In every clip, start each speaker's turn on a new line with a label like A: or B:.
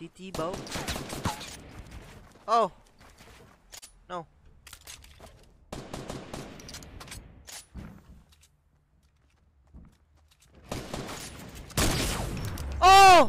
A: DT bow. Oh no. Oh!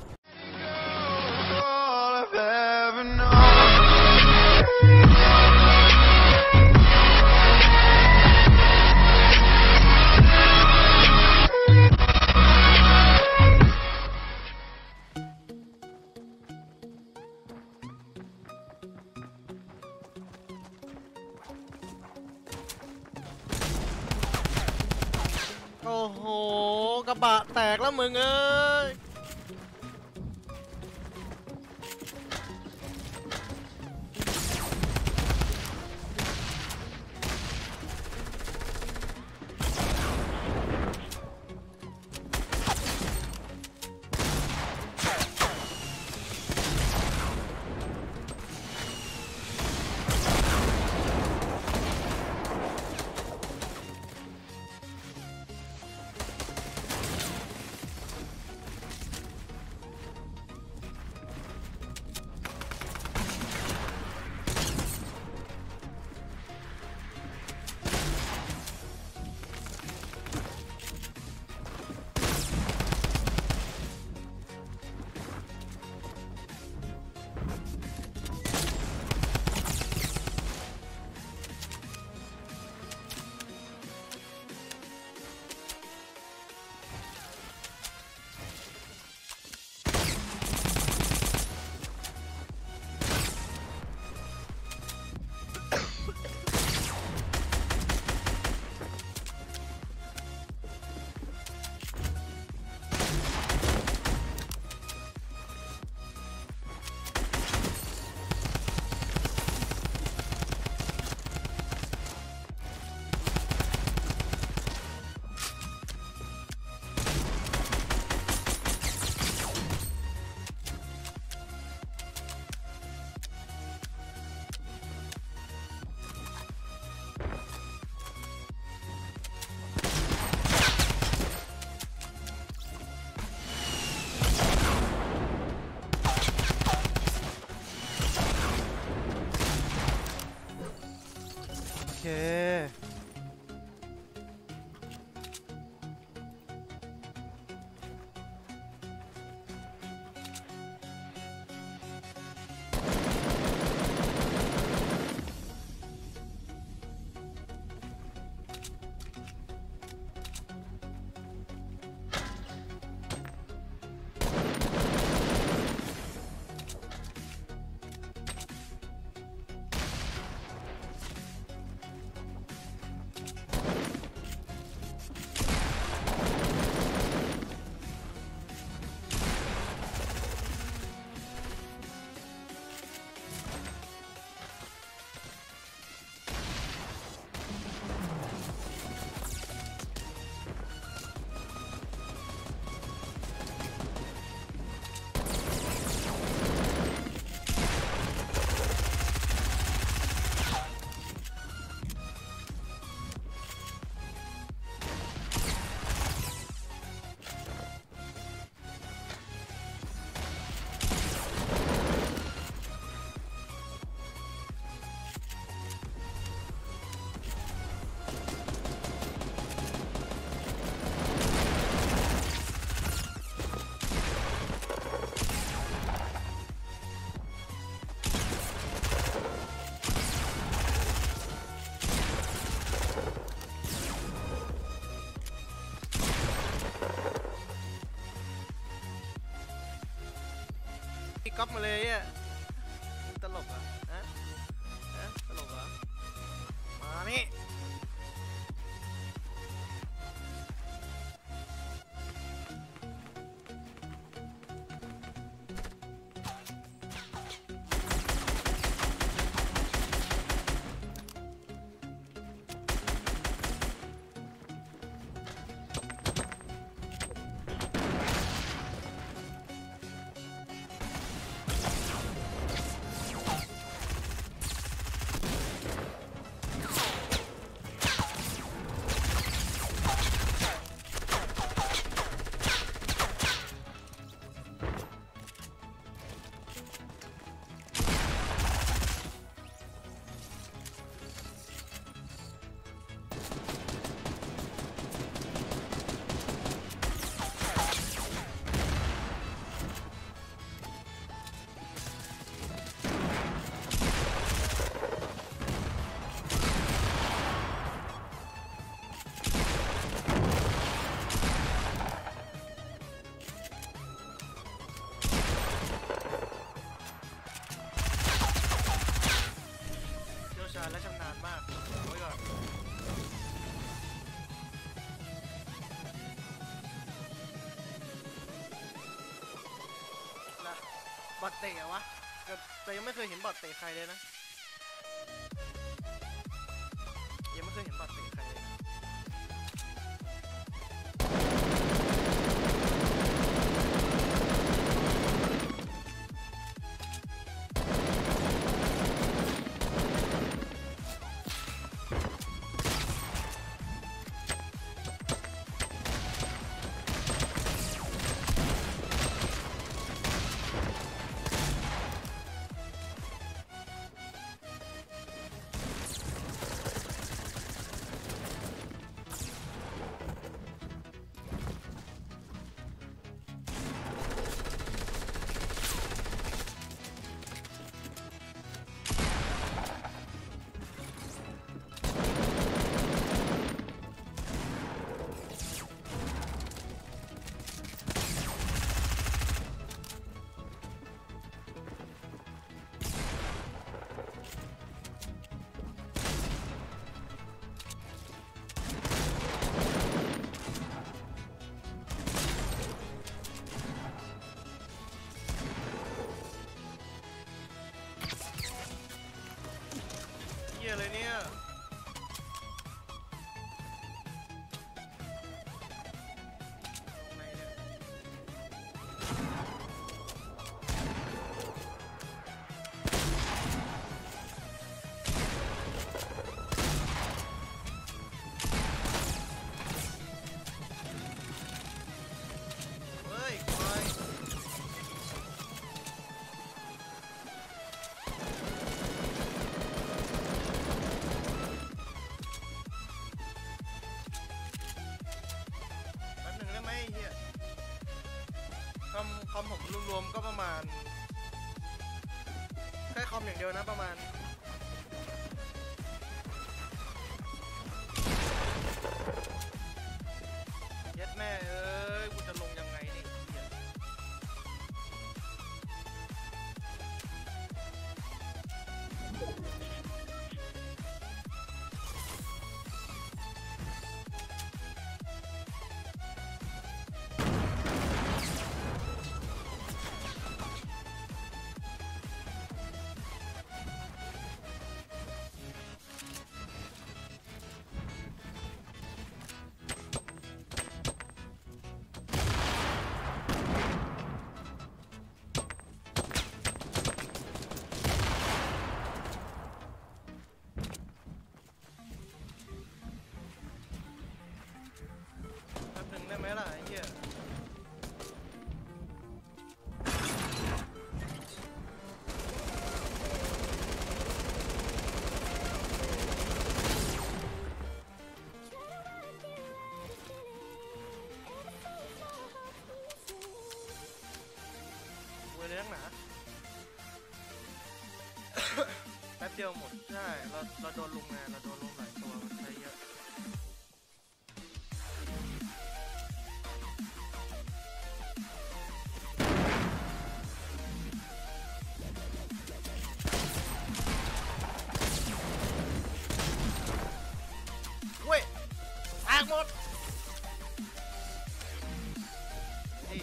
A: โอ้โหกระบะแตกแล้วมึงเอ้ยโอเคก๊อปมาเลยอ่ะตลกอ่ะฮะตลกอ่ะมานี่บอทเตะวะแต่ยังไม่เคยเห็นบอทเตะใครเลยนะยังไม่เคยเห็นบอทเตะใครเลยเหี้ยเลยเนี่ยเฮ้ยควายแป๊บหนึ่งได้ไหมไอ้เหี้ยคอมผมรวมๆก็ประมาณแค่คอมอย่างเดียวนะประมาณเย็ดแม่เอ้ยกูจะลงยังไงเนี่ยเหี้ยแป๊บหนึ่งได้ไหมล่ะไอ้เหี้ยเวรเลี้ยงหนา แป๊บเดียวหมดใช่เราโดนลุมไงเราโดนลุมหลายตัวมันใช้เยอะเว้ยแตกหมดนี่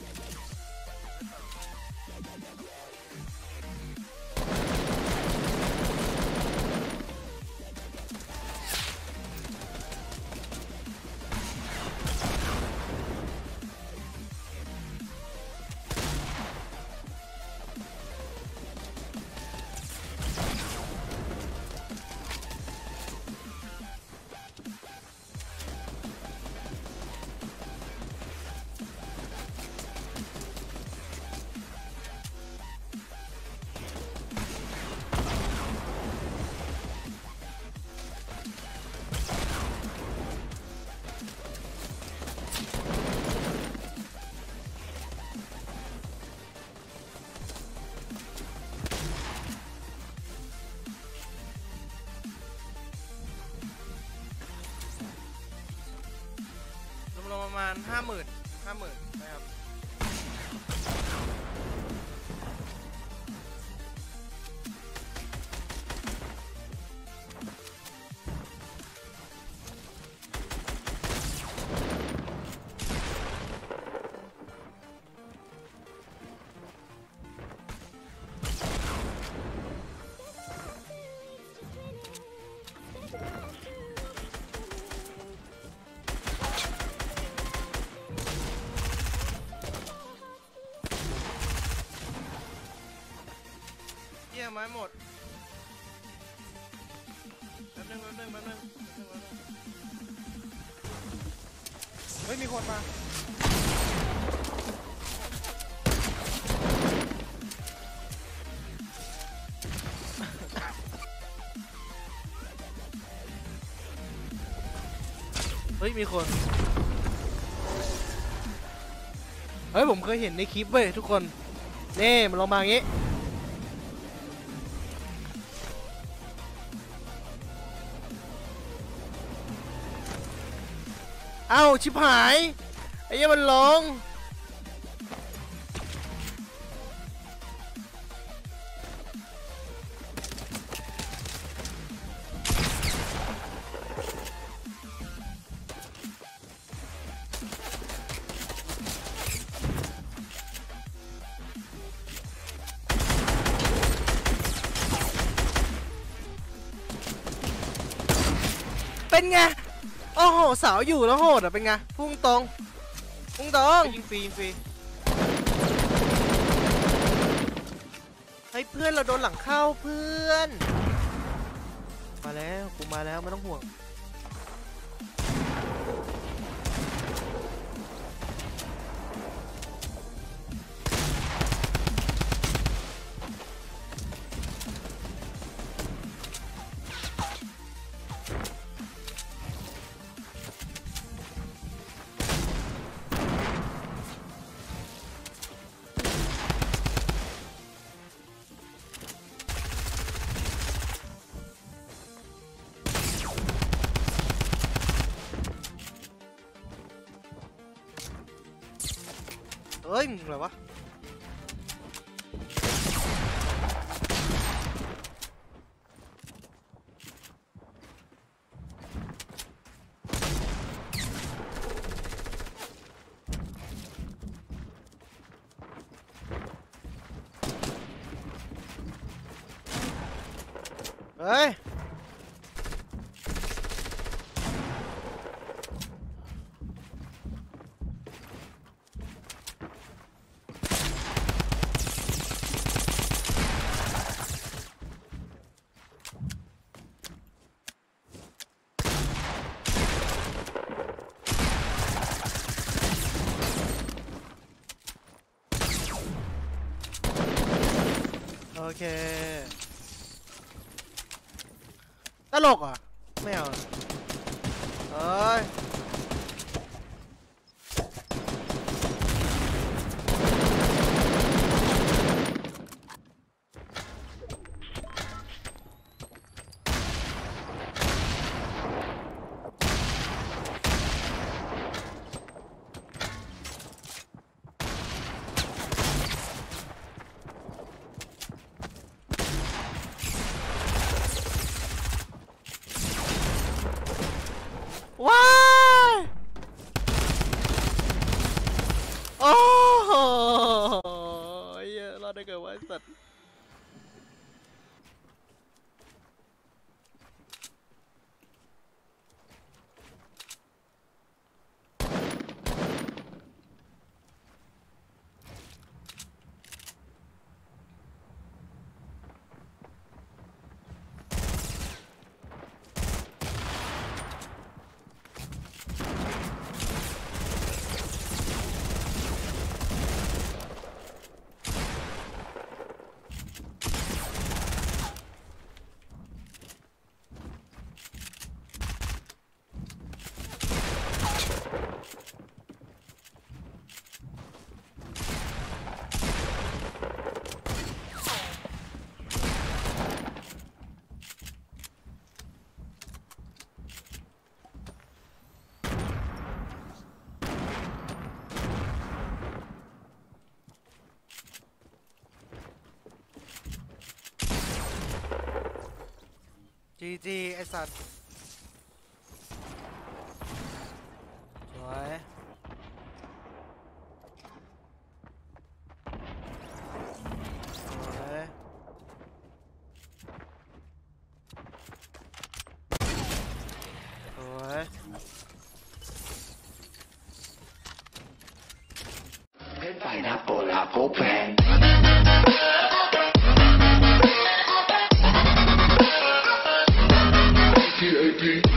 A: รวมๆประมาณ50,000นะครับไม้หมดแป๊บนึง
B: เฮ้ยมีคนมา
A: เฮ้ยมีคนเฮ้ยผมเคยเห็นในคลิปเว้ยทุกคนนี่มันลงมาอย่างงี้เอ้าชิบหายไอ้เหี้ยมันลงเป็นไงโอ้โหสาวอยู่แล้วโหดอ่ะเป็นไงพุ่งตรงยิงฟรีเฮ้ยเพื่อนเราโดนหลังเข้าเพื่อนมาแล้วกูมาแล้วไม่ต้องห่วงเฮ้ยมึงอะไรวะเฮ้ยโอเคตลกอ่ะไม่เอาเอ้ยว้ายโอ้โหเยอะรอดได้เกิดว่าสัตว์จีไอสัตว์สวย
C: Pineapple, apple pen.
B: baby.